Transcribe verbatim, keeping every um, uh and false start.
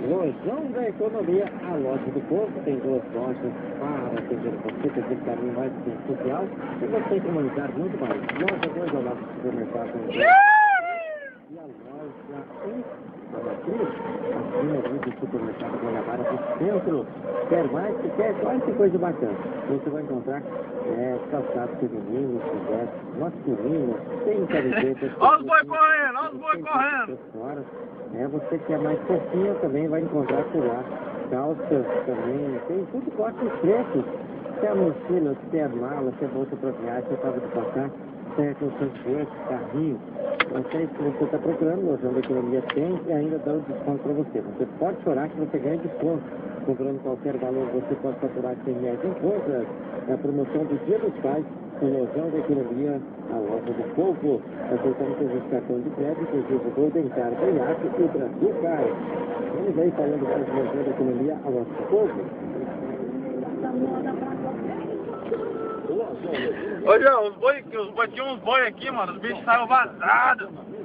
Lojão da Economia, a loja do povo, tem duas lojas para atender você, tem aquele caminho mais social e você comunicar muito mais. Loja dois ao lado do supermercado. E a loja um, acima do supermercado Guanabara, do centro. Quer mais? Se quer, olha que coisa bacana. Você vai encontrar é, calçados femininos, vestes masculinos, tem camisetas. Olha os boi correndo, olha os boi correndo. É, você que é mais fofinho também vai encontrar por lá. Calças também, tem tudo corte os preços. Se é mochila, se é mala, se é bolsa para viagem, se é casa de passar, se é constante, carrinho. Não sei se você está procurando, o Lojão da Economia tem e ainda dá um desconto para você. Você pode chorar que você ganha desconto. Comprando qualquer valor, você pode faturar cem reais em compras. É a promoção do Dia dos Pais, o Lojão da Economia, a loja do povo. Aceitamos todos os cartões de crédito, inclusive o Golden Card, o Iaco e o Brasil Card. Vamos aí falando mais do Lojão da Economia, a loja do povo. Ô, João, os boi, os boi, tinha uns boi aqui, mano, os bichos saíram vazados.